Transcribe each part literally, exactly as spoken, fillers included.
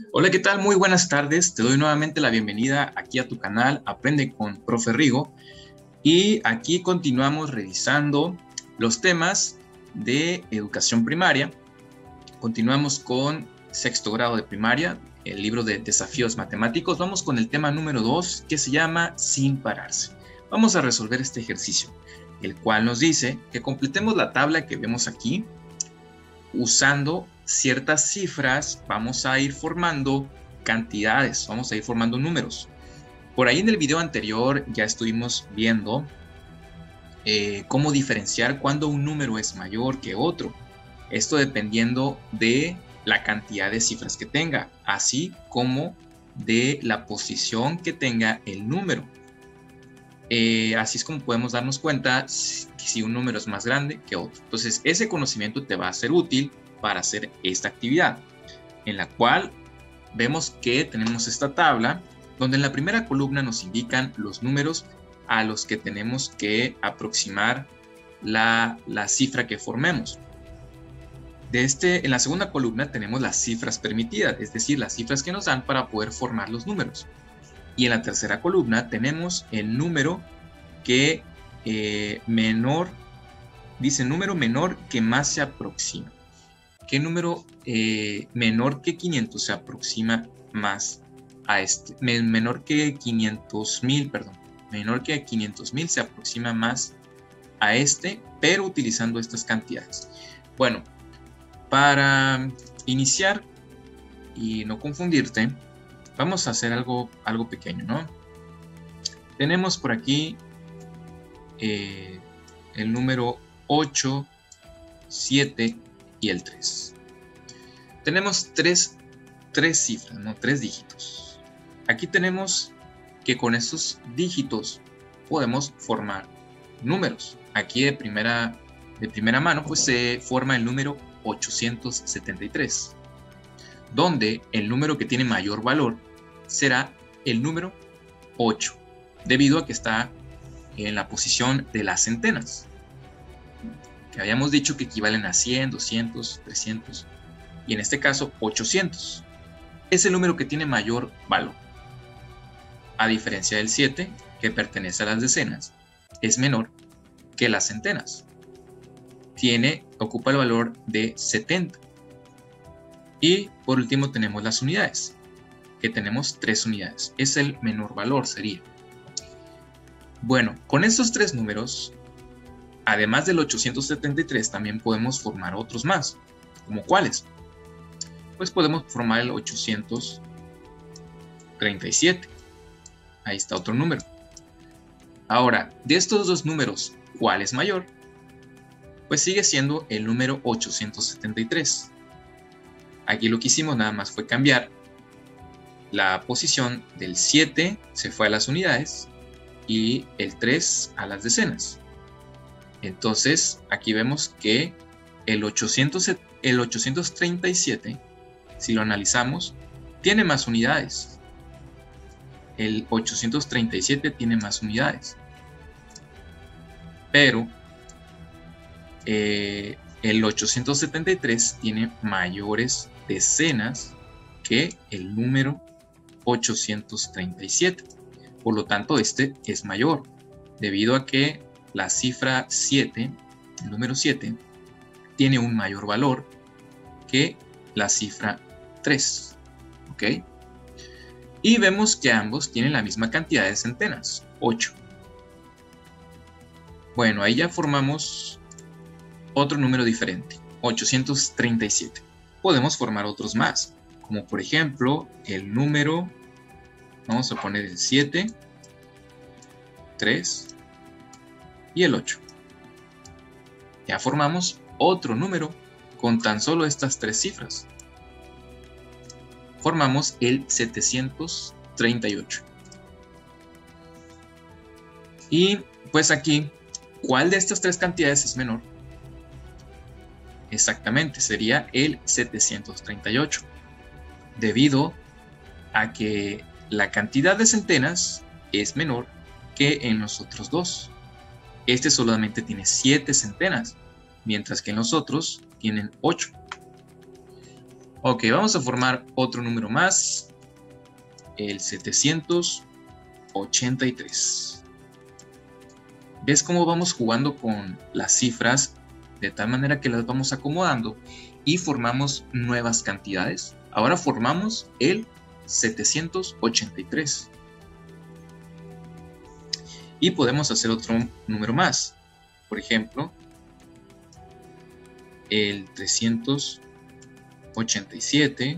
Hola, ¿qué tal? Muy buenas tardes. Te doy nuevamente la bienvenida aquí a tu canal Aprende con Profe Rigo. Y aquí continuamos revisando los temas de educación primaria. Continuamos con sexto grado de primaria, el libro de desafíos matemáticos. Vamos con el tema número dos, que se llama Sin pararse. Vamos a resolver este ejercicio, el cual nos dice que completemos la tabla que vemos aquí. Usando ciertas cifras vamos a ir formando cantidades, vamos a ir formando números. Por ahí en el video anterior ya estuvimos viendo eh, cómo diferenciar cuando un número es mayor que otro. Esto dependiendo de la cantidad de cifras que tenga, así como de la posición que tenga el número. Eh, así es como podemos darnos cuenta si, si un número es más grande que otro. Entonces, ese conocimiento te va a ser útil para hacer esta actividad, en la cual vemos que tenemos esta tabla, donde en la primera columna nos indican los números a los que tenemos que aproximar la, la cifra que formemos. De este, en la segunda columna tenemos las cifras permitidas, es decir, las cifras que nos dan para poder formar los números. Y en la tercera columna tenemos el número que eh, menor, dice número menor que más se aproxima. ¿Qué número eh, menor que quinientos se aproxima más a este? Menor que quinientos mil, perdón. Menor que quinientos mil se aproxima más a este, pero utilizando estas cantidades. Bueno, para iniciar y no confundirte, vamos a hacer algo, algo pequeño, ¿no? Tenemos por aquí eh, el número ocho, siete y el tres. Tenemos tres, tres cifras, ¿no? Tres dígitos. Aquí tenemos que con estos dígitos podemos formar números. Aquí de primera, de primera mano pues se forma el número ochocientos setenta y tres. Donde el número que tiene mayor valor será el número ocho, debido a que está en la posición de las centenas, que habíamos dicho que equivalen a cien, doscientos, trescientos, y en este caso ochocientos. Es el número que tiene mayor valor. A diferencia del siete, que pertenece a las decenas, es menor que las centenas. Tiene, ocupa el valor de setenta. Y por último tenemos las unidades, que tenemos tres unidades. Es el menor valor, sería. Bueno, con estos tres números, además del ochocientos setenta y tres, también podemos formar otros más. ¿Como cuáles? Pues podemos formar el ochocientos treinta y siete. Ahí está otro número. Ahora, de estos dos números, ¿cuál es mayor? Pues sigue siendo el número ochocientos setenta y tres. Aquí lo que hicimos nada más fue cambiar la posición del siete, se fue a las unidades, y el tres a las decenas. Entonces, aquí vemos que el, ochocientos, el ochocientos treinta y siete, si lo analizamos, tiene más unidades. El ochocientos treinta y siete tiene más unidades. Pero eh, el ochocientos setenta y tres tiene mayores decenas que el número ochocientos treinta y siete. Por lo tanto, este es mayor, debido a que la cifra siete, el número siete, tiene un mayor valor que la cifra tres. ¿Ok? Y vemos que ambos tienen la misma cantidad de centenas, ocho. Bueno, ahí ya formamos otro número diferente, ochocientos treinta y siete. Podemos formar otros más, como por ejemplo el número, vamos a poner el siete, tres y el ocho. Ya formamos otro número con tan solo estas tres cifras. Formamos el setecientos treinta y ocho. Y pues aquí, ¿cuál de estas tres cantidades es menor? Exactamente, sería el setecientos treinta y ocho, debido a que la cantidad de centenas es menor que en los otros dos. Este solamente tiene siete centenas, mientras que en los otros tienen ocho. Ok, vamos a formar otro número más, el setecientos ochenta y tres. ¿Ves cómo vamos jugando con las cifras de tal manera que las vamos acomodando y formamos nuevas cantidades? Ahora formamos el setecientos ochenta y tres. Y podemos hacer otro número más. Por ejemplo, el trescientos ochenta y siete.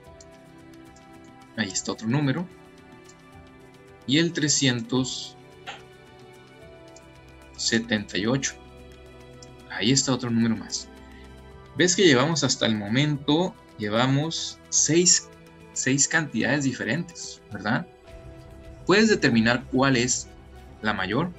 Ahí está otro número. Y el trescientos setenta y ocho. Ahí está otro número más. ¿Ves que llevamos hasta el momento, llevamos seis, seis cantidades diferentes, ¿verdad? ¿Puedes determinar cuál es la mayor?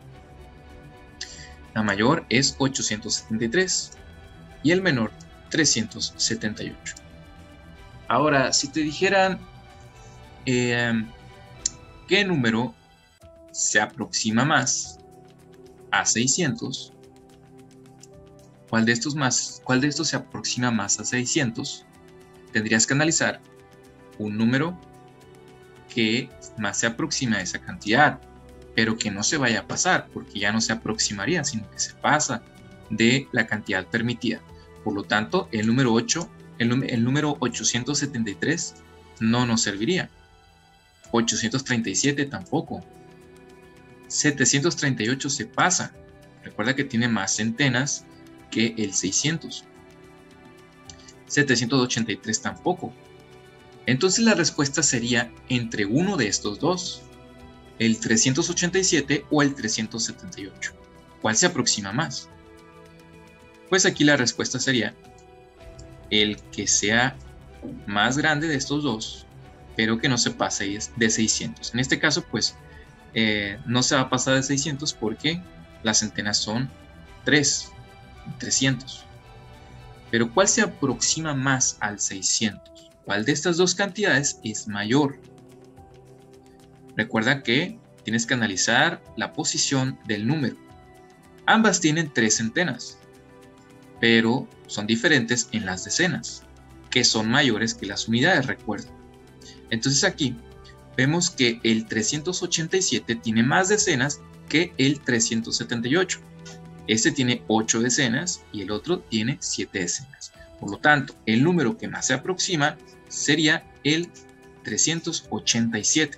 La mayor es ochocientos setenta y tres y el menor trescientos setenta y ocho. Ahora, si te dijeran eh, qué número se aproxima más a seiscientos, ¿cuál de estos más, cuál de estos se aproxima más a seiscientos? Tendrías que analizar un número que más se aproxima a esa cantidad, pero que no se vaya a pasar, porque ya no se aproximaría, sino que se pasa de la cantidad permitida. Por lo tanto, el número ocho, el, el número ochocientos setenta y tres no nos serviría. ochocientos treinta y siete tampoco. setecientos treinta y ocho se pasa. Recuerda que tiene más centenas que el seiscientos. setecientos ochenta y tres tampoco. Entonces la respuesta sería entre uno de estos dos, el trescientos ochenta y siete o el trescientos setenta y ocho. ¿Cuál se aproxima más? Pues aquí la respuesta sería el que sea más grande de estos dos, pero que no se pase de seiscientos. En este caso, pues, eh, no se va a pasar de seiscientos porque las centenas son tres, trescientos. Pero ¿cuál se aproxima más al seiscientos? ¿Cuál de estas dos cantidades es mayor? Recuerda que tienes que analizar la posición del número. Ambas tienen tres centenas, pero son diferentes en las decenas, que son mayores que las unidades, recuerda. Entonces aquí vemos que el trescientos ochenta y siete tiene más decenas que el trescientos setenta y ocho. Este tiene ocho decenas y el otro tiene siete decenas. Por lo tanto, el número que más se aproxima sería el trescientos ochenta y siete.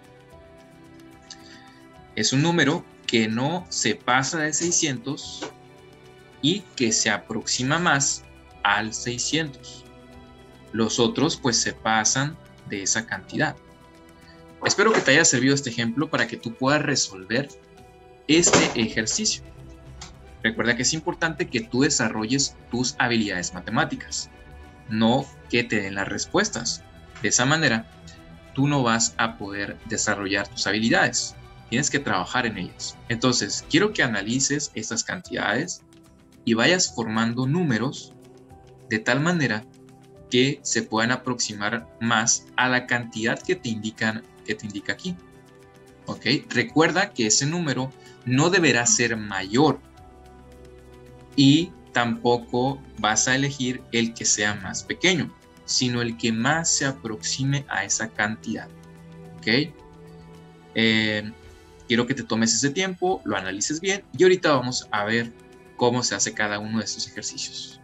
Es un número que no se pasa de seiscientos y que se aproxima más al seiscientos. Los otros pues se pasan de esa cantidad. Espero que te haya servido este ejemplo para que tú puedas resolver este ejercicio. Recuerda que es importante que tú desarrolles tus habilidades matemáticas, no que te den las respuestas. De esa manera, tú no vas a poder desarrollar tus habilidades. Tienes que trabajar en ellas. Entonces, quiero que analices estas cantidades y vayas formando números de tal manera que se puedan aproximar más a la cantidad que te indican, que te indica aquí. ¿Ok? Recuerda que ese número no deberá ser mayor y tampoco vas a elegir el que sea más pequeño, sino el que más se aproxime a esa cantidad. ¿Ok? Eh, quiero que te tomes ese tiempo, lo analices bien y ahorita vamos a ver cómo se hace cada uno de estos ejercicios.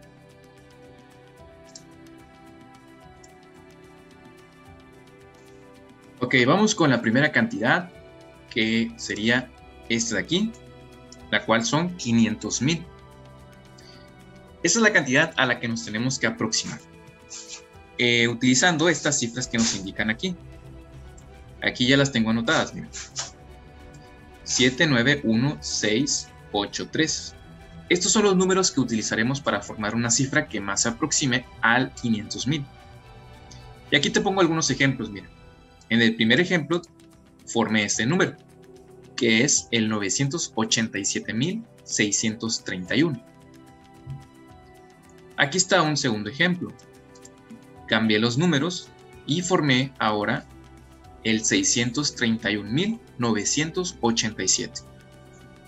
Ok, vamos con la primera cantidad, que sería esta de aquí, la cual son quinientos mil. Esa es la cantidad a la que nos tenemos que aproximar, eh, utilizando estas cifras que nos indican aquí. Aquí ya las tengo anotadas, miren. siete, nueve, uno, seis, ocho, tres. Estos son los números que utilizaremos para formar una cifra que más se aproxime al quinientos mil. Y aquí te pongo algunos ejemplos, mira. En el primer ejemplo, formé este número, que es el novecientos ochenta y siete mil seiscientos treinta y uno. Aquí está un segundo ejemplo. Cambié los números y formé ahora el seiscientos treinta y un mil novecientos ochenta y siete.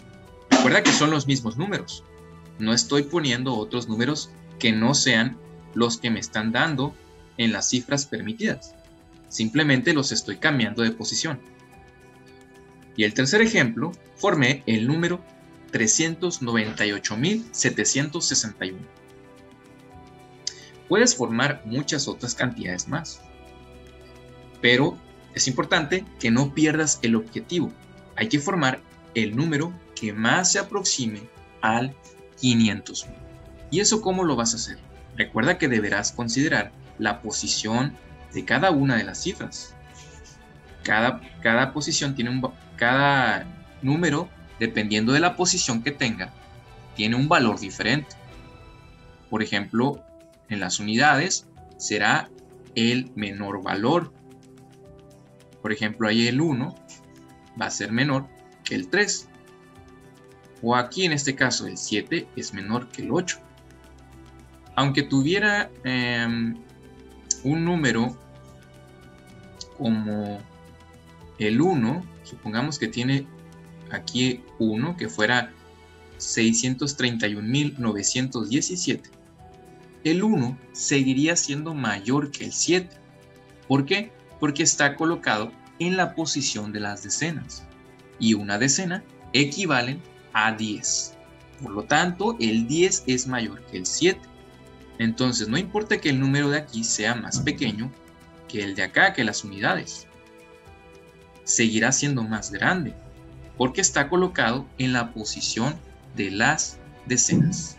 Recuerda que son los mismos números. No estoy poniendo otros números que no sean los que me están dando en las cifras permitidas. Simplemente los estoy cambiando de posición. Y el tercer ejemplo, formé el número trescientos noventa y ocho mil setecientos sesenta y uno. Puedes formar muchas otras cantidades más, pero es importante que no pierdas el objetivo. Hay que formar el número que más se aproxime al quinientos mil. ¿Y eso cómo lo vas a hacer? Recuerda que deberás considerar la posición de cada una de las cifras. Cada, cada posición tiene un, cada número, dependiendo de la posición que tenga, tiene un valor diferente. Por ejemplo, en las unidades será el menor valor. Por ejemplo, ahí el uno va a ser menor que el tres. O aquí en este caso el siete es menor que el ocho. Aunque tuviera eh, un número como el uno, supongamos que tiene aquí uno, que fuera seiscientos treinta y un mil novecientos diecisiete, el uno seguiría siendo mayor que el siete. ¿Por qué? Porque está colocado en la posición de las decenas. Y una decena equivale a diez. Por lo tanto, el diez es mayor que el siete. Entonces, no importa que el número de aquí sea más pequeño que el de acá, que las unidades. Seguirá siendo más grande, porque está colocado en la posición de las decenas.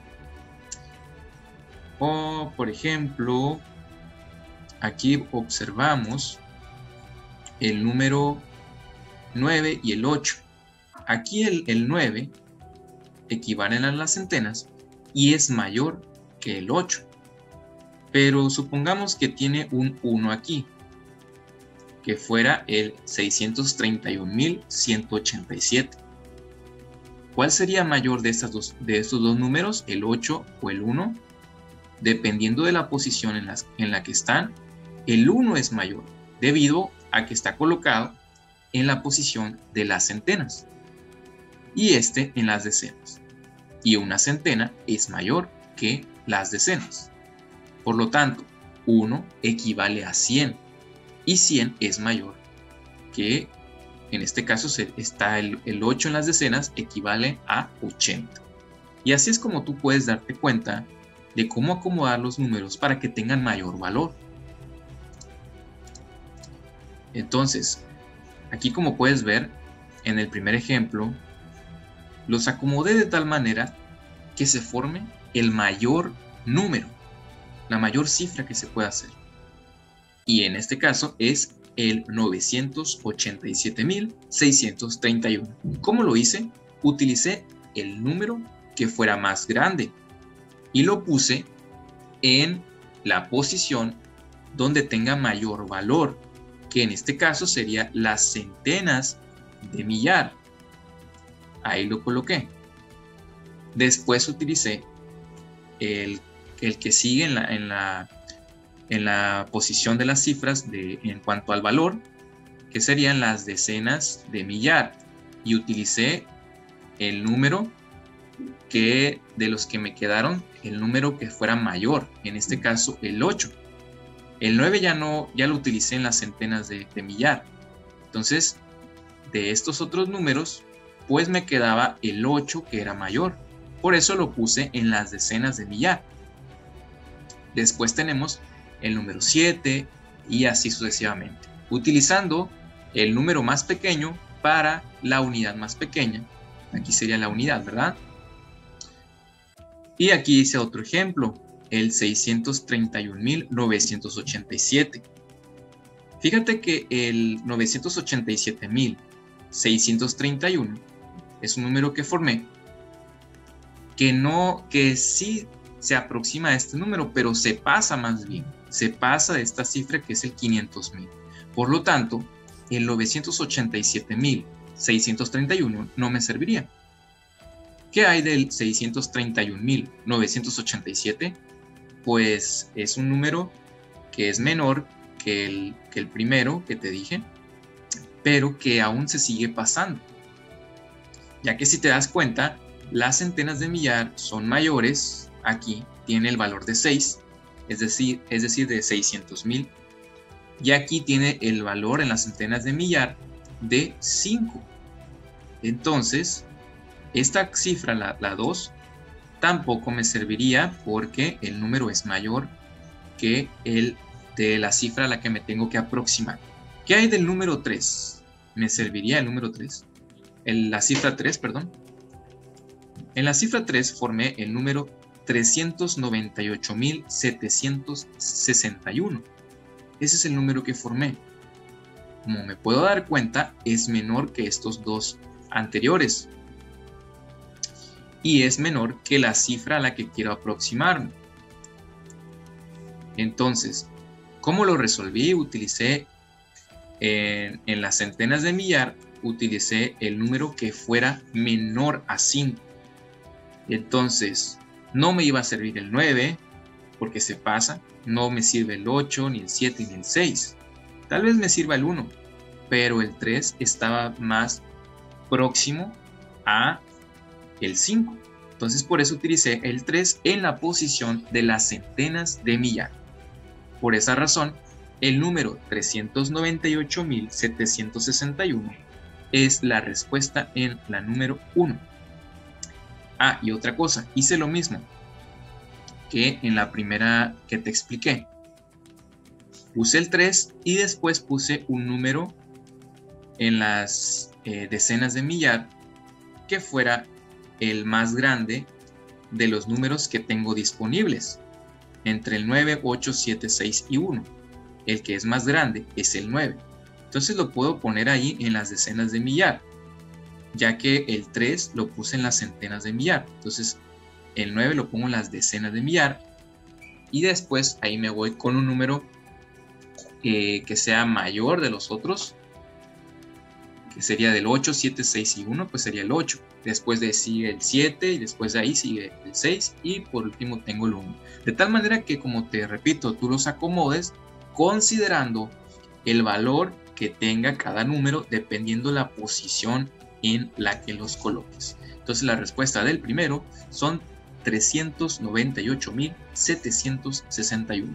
O, por ejemplo, aquí observamos el número nueve y el ocho. Aquí el, el nueve equivalen a las centenas y es mayor que el ocho. Pero supongamos que tiene un uno aquí, que fuera el seiscientos treinta y un mil ciento ochenta y siete. ¿Cuál sería mayor de, estas dos, de estos dos números, el ocho o el uno? Dependiendo de la posición en, las, en la que están, el uno es mayor, debido a que está colocado en la posición de las centenas, y este en las decenas. Y una centena es mayor que las decenas. Por lo tanto, uno equivale a cien, y cien es mayor que, en este caso está el, el ocho en las decenas, equivale a ochenta. Y así es como tú puedes darte cuenta de cómo acomodar los números para que tengan mayor valor. Entonces, aquí como puedes ver, en el primer ejemplo, los acomodé de tal manera que se forme el mayor número, la mayor cifra que se pueda hacer. Y en este caso es el novecientos ochenta y siete mil seiscientos treinta y uno. ¿Cómo lo hice? Utilicé el número que fuera más grande y lo puse en la posición donde tenga mayor valor, que en este caso sería las centenas de millar. Ahí lo coloqué. Después utilicé el, el que sigue en la, en, la, en la posición de las cifras de, en cuanto al valor, que serían las decenas de millar, y utilicé el número que de los que me quedaron, el número que fuera mayor, en este caso el ocho. El nueve ya no, ya lo utilicé en las centenas de, de millar. Entonces, de estos otros números, pues me quedaba el ocho, que era mayor. Por eso lo puse en las decenas de millar. Después tenemos el número siete y así sucesivamente, utilizando el número más pequeño para la unidad más pequeña. Aquí sería la unidad, ¿verdad? Y aquí hice otro ejemplo, el seiscientos treinta y un mil novecientos ochenta y siete. Fíjate que el novecientos ochenta y siete mil seiscientos treinta y uno es un número que formé que no, que sí se aproxima a este número, pero se pasa más bien, se pasa de esta cifra que es el quinientos mil. Por lo tanto, el novecientos ochenta y siete mil seiscientos treinta y uno no me serviría. ¿Qué hay del seiscientos treinta y un mil novecientos ochenta y siete? Pues es un número que es menor que el, que el primero que te dije, pero que aún se sigue pasando. Ya que si te das cuenta, las centenas de millar son mayores, aquí tiene el valor de seis, es decir, es decir de seiscientos mil. Y aquí tiene el valor en las centenas de millar de cinco. Entonces, esta cifra, la, la dos, tampoco me serviría porque el número es mayor que el de la cifra a la que me tengo que aproximar. ¿Qué hay del número tres? ¿Me serviría el número tres? El, la cifra tres, perdón. En la cifra tres formé el número trescientos noventa y ocho mil setecientos sesenta y uno. Ese es el número que formé. Como me puedo dar cuenta, es menor que estos dos anteriores. Y es menor que la cifra a la que quiero aproximarme. Entonces, ¿cómo lo resolví? Utilicé en, en las centenas de millar, utilicé el número que fuera menor a cinco. Entonces, no me iba a servir el nueve, porque se pasa. No me sirve el ocho, ni el siete, ni el seis. Tal vez me sirva el uno, pero el tres estaba más próximo a el cinco. Entonces, por eso utilicé el tres en la posición de las centenas de millar. Por esa razón, el número trescientos noventa y ocho mil setecientos sesenta y uno es la respuesta en la número uno. Ah, y otra cosa, hice lo mismo que en la primera que te expliqué. Puse el tres y después puse un número en las eh, decenas de millar que fuera el más grande de los números que tengo disponibles, entre el nueve, ocho, siete, seis y uno. El que es más grande es el nueve. Entonces lo puedo poner ahí en las decenas de millar, ya que el tres lo puse en las centenas de millar. Entonces el nueve lo pongo en las decenas de millar y después ahí me voy con un número eh, que sea mayor de los otros, que sería del ocho, siete, seis y uno, pues sería el ocho. Después de ahí sigue el siete y después de ahí sigue el seis y por último tengo el uno. De tal manera que, como te repito, tú los acomodes considerando el valor que tenga cada número dependiendo la posición en la que los coloques. Entonces la respuesta del primero son trescientos noventa y ocho mil setecientos sesenta y uno.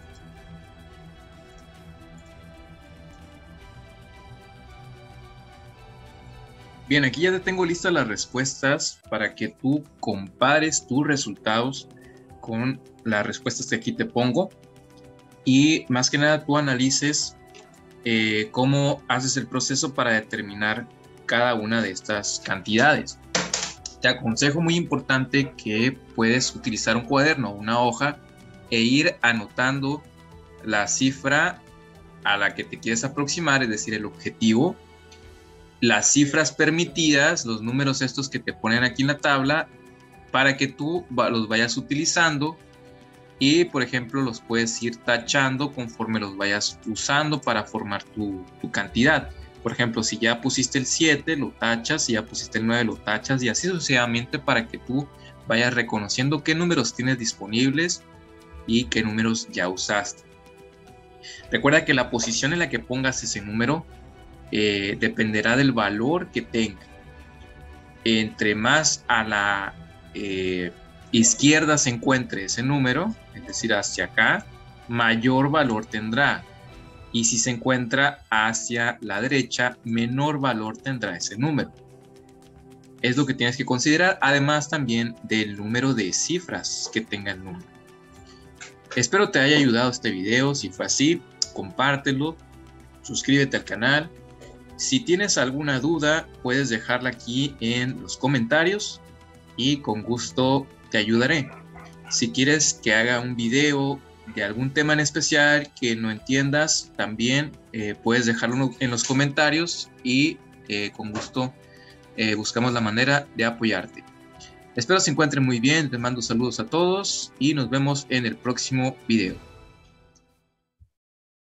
Bien, aquí ya te tengo listas las respuestas para que tú compares tus resultados con las respuestas que aquí te pongo y más que nada tú analices eh, cómo haces el proceso para determinar cada una de estas cantidades. Te aconsejo, muy importante, que puedes utilizar un cuaderno o una hoja e ir anotando la cifra a la que te quieres aproximar, es decir, el objetivo, las cifras permitidas, los números estos que te ponen aquí en la tabla, para que tú los vayas utilizando y, por ejemplo, los puedes ir tachando conforme los vayas usando para formar tu, tu cantidad. Por ejemplo, si ya pusiste el siete, lo tachas, si ya pusiste el nueve, lo tachas y así sucesivamente para que tú vayas reconociendo qué números tienes disponibles y qué números ya usaste. Recuerda que la posición en la que pongas ese número eh, dependerá del valor que tenga. Entre más a la eh, izquierda se encuentre ese número, es decir, hacia acá, mayor valor tendrá. Y si se encuentra hacia la derecha, menor valor tendrá ese número. Es lo que tienes que considerar, además también del número de cifras que tenga el número. Espero te haya ayudado este video. Si fue así, compártelo, suscríbete al canal. Si tienes alguna duda, puedes dejarla aquí en los comentarios y con gusto te ayudaré. Si quieres que haga un video de algún tema en especial que no entiendas, también eh, puedes dejarlo en los comentarios y eh, con gusto eh, buscamos la manera de apoyarte. Espero se encuentren muy bien, les mando saludos a todos y nos vemos en el próximo video.